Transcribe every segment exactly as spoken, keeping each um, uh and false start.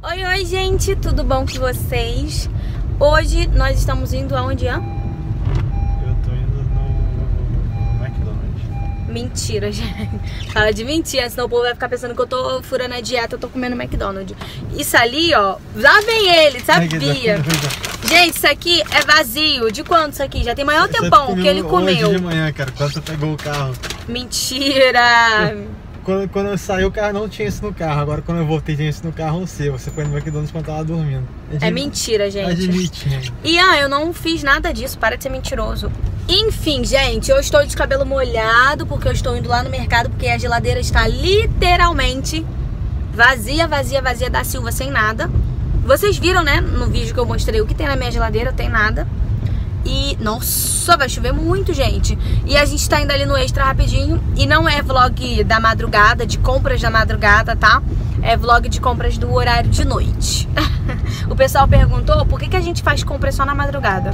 Oi, oi, gente, tudo bom com vocês? Hoje nós estamos indo aonde, Ian? Eu tô indo no, no McDonald's. Mentira, gente. Fala de mentira, senão o povo vai ficar pensando que eu tô furando a dieta, eu tô comendo McDonald's. Isso ali, ó, lá vem ele, sabia? Gente, isso aqui é vazio. De quanto isso aqui? Já tem maior tempão que ele comeu. Hoje de manhã, cara, quando você pegou o carro. Mentira! Quando, quando eu saí, o carro não tinha isso no carro. Agora, quando eu voltei, tinha isso no carro seu. Você foi no McDonald's quando tava dormindo. Admite, é mentira, gente. Admite, gente. Ian, eu não fiz nada disso. Para de ser mentiroso. Enfim, gente, eu estou de cabelo molhado porque eu estou indo lá no mercado porque a geladeira está literalmente vazia, vazia, vazia da Silva, sem nada. Vocês viram, né, no vídeo que eu mostrei o que tem na minha geladeira, tem nada. E, nossa, vai chover muito, gente. E a gente tá indo ali no Extra rapidinho. E não é vlog da madrugada, de compras da madrugada, tá? É vlog de compras do horário de noite. O pessoal perguntou por que, que a gente faz compras só na madrugada.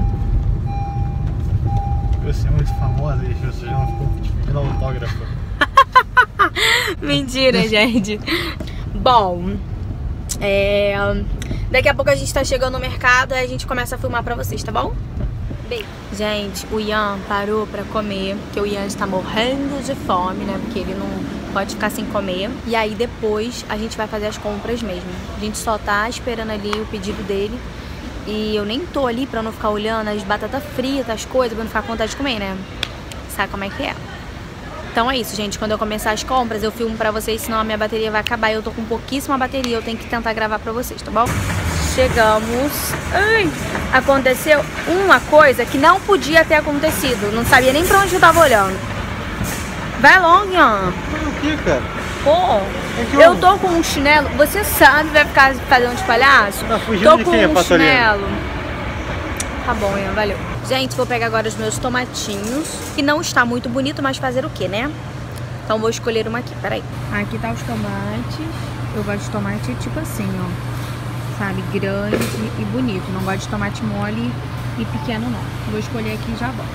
Você é muito famosa e você já não ficou pedindo autógrafo. Mentira, gente. Bom, é... daqui a pouco a gente tá chegando no mercado e a gente começa a filmar pra vocês, tá bom? Gente, o Ian parou pra comer, porque o Ian está morrendo de fome, né? Porque ele não pode ficar sem comer. E aí depois a gente vai fazer as compras mesmo. A gente só tá esperando ali o pedido dele. E eu nem tô ali pra não ficar olhando as batatas fritas, as coisas, pra não ficar com vontade de comer, né? Sabe como é que é? Então é isso, gente. Quando eu começar as compras, eu filmo pra vocês, senão a minha bateria vai acabar. E eu tô com pouquíssima bateria, eu tenho que tentar gravar pra vocês, tá bom? Chegamos. Ai, aconteceu uma coisa que não podia ter acontecido. Não sabia nem pra onde eu tava olhando. Vai logo, Ian. O que, cara? Pô, eu tô com um chinelo. Você sabe, vai ficar fazendo de palhaço? Tá fugindo tô de com quem, um passarinho? chinelo. Tá bom, Ian, valeu. Gente, vou pegar agora os meus tomatinhos. Que não está muito bonito, mas fazer o quê, né? Então vou escolher uma aqui, peraí. Aqui tá os tomates. Eu gosto de tomate tipo assim, ó. Sabe, grande e bonito. Não gosto de tomate mole e pequeno, não. Vou escolher aqui e já volto.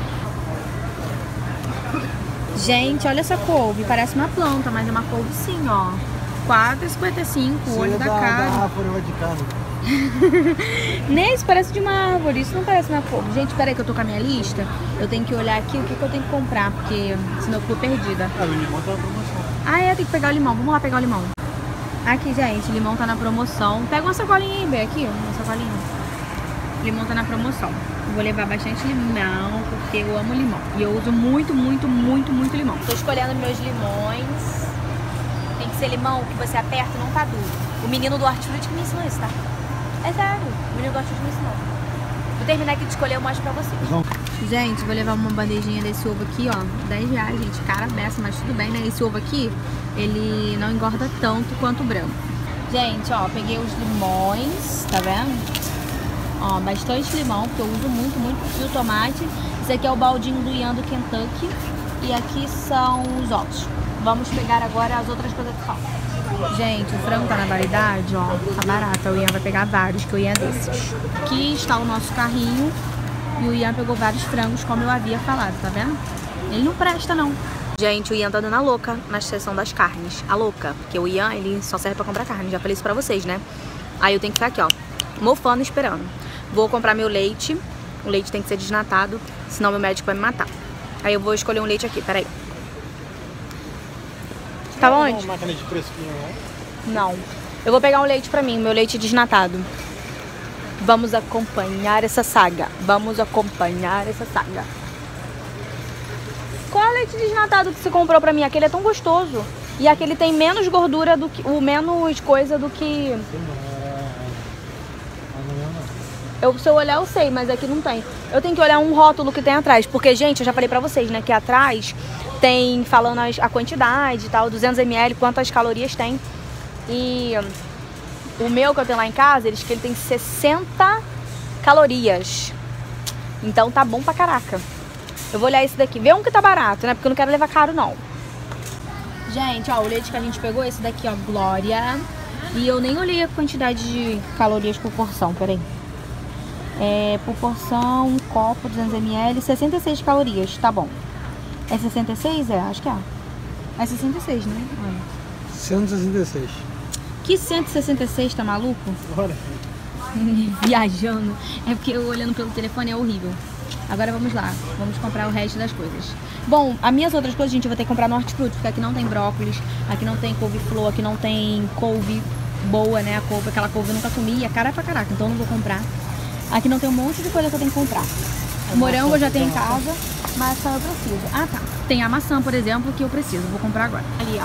Gente, olha essa couve. Parece uma planta, mas é uma couve sim, ó. quatro reais e cinquenta e cinco, o olho da, da cara. Da árvore de casa. Nesse parece de uma árvore, isso não parece uma couve. Gente, peraí que eu tô com a minha lista. Eu tenho que olhar aqui o que, que eu tenho que comprar, porque senão eu fico perdida. Ah, o limão tá na promoção. Ah, é, tem que pegar o limão. Vamos lá pegar o limão. Aqui, gente, limão tá na promoção. Pega uma sacolinha aí, bem, aqui, uma sacolinha. Limão tá na promoção. Vou levar bastante limão, porque eu amo limão. E eu uso muito, muito, muito, muito limão. Tô escolhendo meus limões. Tem que ser limão que você aperta e não tá duro. O menino do Hortifruti que me ensinou isso, tá? É sério, o menino do Hortifruti me ensinou. Vou terminar aqui de escolher, eu mostro pra vocês. Não. Gente, vou levar uma bandejinha desse ovo aqui, ó. dez reais, gente, cara beça, mas tudo bem, né? Esse ovo aqui, ele não engorda tanto quanto o branco. Gente, ó, peguei os limões, tá vendo? Ó, bastante limão, porque eu uso muito, muito. E o tomate. Esse aqui é o baldinho do Ian do Kentucky. E aqui são os ovos. Vamos pegar agora as outras coisas que faltam. Gente, o frango tá na validade, ó. Tá barato. O Ian vai pegar vários, que o Ian é desses. Aqui está o nosso carrinho. E o Ian pegou vários frangos, como eu havia falado, tá vendo? Ele não presta, não. Gente, o Ian tá dando a louca na seção das carnes. A louca. Porque o Ian, ele só serve pra comprar carne. Já falei isso pra vocês, né? Aí eu tenho que ficar aqui, ó, mofando, esperando. Vou comprar meu leite. O leite tem que ser desnatado, senão meu médico vai me matar. Aí eu vou escolher um leite aqui, peraí. Tá onde? Uma máquina de preço aqui, não? Não. Eu vou pegar um leite pra mim, meu leite desnatado. Vamos acompanhar essa saga. Vamos acompanhar essa saga. Qual é o leite desnatado que você comprou pra mim? Aquele é tão gostoso. E aquele tem menos gordura do que... O menos coisa do que... Eu, se eu olhar, eu sei, mas aqui não tem. Eu tenho que olhar um rótulo que tem atrás. Porque, gente, eu já falei pra vocês, né? Que atrás tem falando as, a quantidade e tal, duzentos mililitros, quantas calorias tem. E o meu que eu tenho lá em casa, eles que ele tem sessenta calorias. Então tá bom pra caraca. Eu vou olhar esse daqui. Vê um que tá barato, né? Porque eu não quero levar caro, não. Gente, ó, o leite que a gente pegou, esse daqui, ó, Glória. E eu nem olhei a quantidade de calorias por porção, peraí. É, por porção, um copo, duzentos mililitros, sessenta e seis calorias, tá bom. É sessenta e seis? É, acho que é. É sessenta e seis, né? Olha. cento e sessenta e seis. Que cento e sessenta e seis, tá maluco? Bora. Viajando. É porque eu olhando pelo telefone é horrível. Agora vamos lá, vamos comprar o resto das coisas. Bom, as minhas outras coisas a gente vai ter que comprar no Hortifruti, porque aqui não tem brócolis, aqui não tem couve-flor, aqui não tem couve boa, né? A couve, aquela couve eu nunca comi, é cara pra caraca, então eu não vou comprar. Aqui não tem um monte de coisa que eu tenho que comprar. O morango eu já tenho em casa, mas só eu preciso. Ah, tá. Tem a maçã, por exemplo, que eu preciso, vou comprar agora. Ali, ó.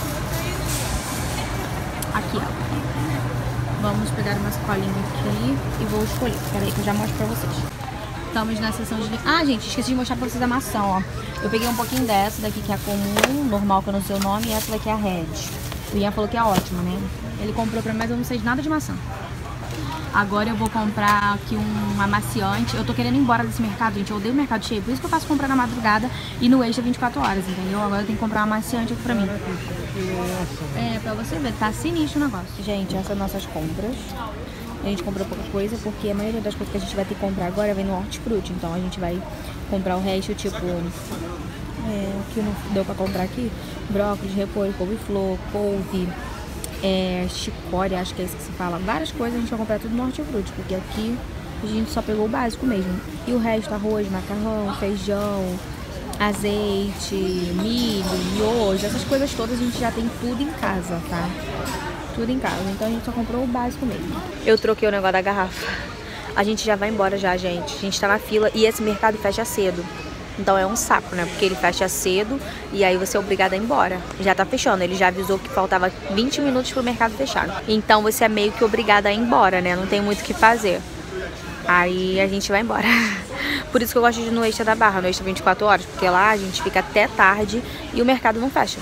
Aqui, ó. Vamos pegar uma sacolinha aqui e vou escolher. Espera aí que eu já mostro pra vocês. Estamos na seção de... Ah, gente, esqueci de mostrar pra vocês a maçã, ó. Eu peguei um pouquinho dessa daqui, que é a comum, normal, que eu não sei o nome, e essa daqui é a Red. O Ian falou que é ótima, né? Ele comprou pra mim, mas eu não sei de nada de maçã. Agora eu vou comprar aqui um amaciante. Eu tô querendo ir embora desse mercado, gente. Eu odeio o mercado cheio. Por isso que eu faço comprar na madrugada e no extra vinte e quatro horas, entendeu? Agora eu tenho que comprar um amaciante aqui pra mim. É, pra você ver. Tá sinistro o negócio. Gente, essas são nossas compras. A gente comprou pouca coisa, porque a maioria das coisas que a gente vai ter que comprar agora vem no Hortifruti. Então a gente vai comprar o resto, tipo... É, o que não deu pra comprar aqui. Brócolis, repolho, couve-flor, couve... É, chicória, acho que é isso que se fala. Várias coisas a gente vai comprar tudo no Hortifruti, porque aqui a gente só pegou o básico mesmo. E o resto, arroz, macarrão, feijão, azeite, milho, miojo, essas coisas todas a gente já tem tudo em casa, tá? Tudo em casa, então a gente só comprou o básico mesmo. Eu troquei o negócio da garrafa. A gente já vai embora já, gente. A gente tá na fila e esse mercado fecha cedo. Então é um saco, né? Porque ele fecha cedo e aí você é obrigado a ir embora. Já tá fechando, ele já avisou que faltava vinte minutos pro mercado fechar. Então você é meio que obrigado a ir embora, né? Não tem muito o que fazer. Aí a gente vai embora. Por isso que eu gosto de ir no Extra da Barra, no Extra vinte e quatro horas. Porque lá a gente fica até tarde e o mercado não fecha.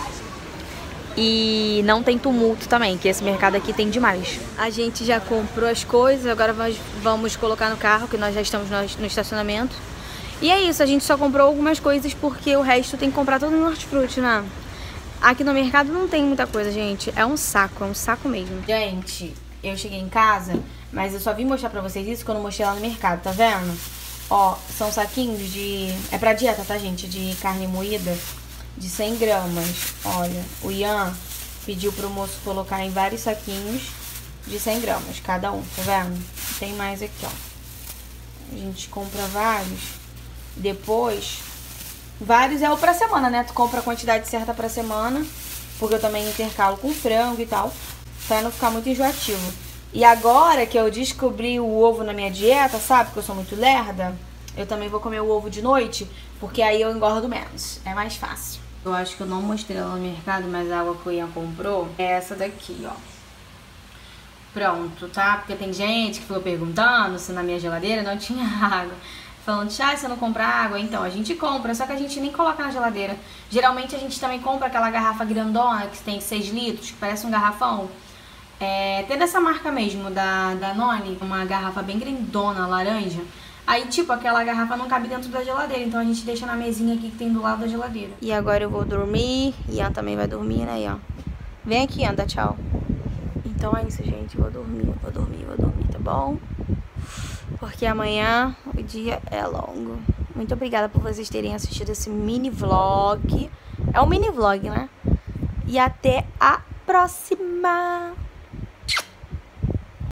E não tem tumulto também, que esse mercado aqui tem demais. A gente já comprou as coisas, agora nós vamos colocar no carro, que nós já estamos no estacionamento. E é isso, a gente só comprou algumas coisas porque o resto tem que comprar tudo no Hortifruti, né? Aqui no mercado não tem muita coisa, gente. É um saco, é um saco mesmo. Gente, eu cheguei em casa, mas eu só vim mostrar pra vocês isso quando eu mostrei lá no mercado, tá vendo? Ó, são saquinhos de... É pra dieta, tá, gente? De carne moída de cem gramas. Olha, o Ian pediu pro moço colocar em vários saquinhos de cem gramas, cada um, tá vendo? Tem mais aqui, ó. A gente compra vários. Depois, vários é o pra semana, né? Tu compra a quantidade certa pra semana, porque eu também intercalo com frango e tal, pra não ficar muito enjoativo. E agora que eu descobri o ovo na minha dieta, sabe? Porque eu sou muito lerda, eu também vou comer o ovo de noite, porque aí eu engordo menos. É mais fácil. Eu acho que eu não mostrei ela no mercado, mas a água que o Ian comprou é essa daqui, ó. Pronto, tá? Porque tem gente que ficou perguntando se na minha geladeira não tinha água. Falando, ah, você não compra água? Então, a gente compra, só que a gente nem coloca na geladeira. Geralmente a gente também compra aquela garrafa grandona, que tem seis litros, que parece um garrafão. É, até dessa marca mesmo, da Danone, uma garrafa bem grandona, laranja. Aí, tipo, aquela garrafa não cabe dentro da geladeira, então a gente deixa na mesinha aqui que tem do lado da geladeira. E agora eu vou dormir, Ian também vai dormir, né, Ian? Vem aqui, Ian, dá tchau. Então é isso, gente, vou dormir, vou dormir, vou dormir, tá bom? Porque amanhã o dia é longo. Muito obrigada por vocês terem assistido esse mini vlog. É um mini vlog, né? E até a próxima!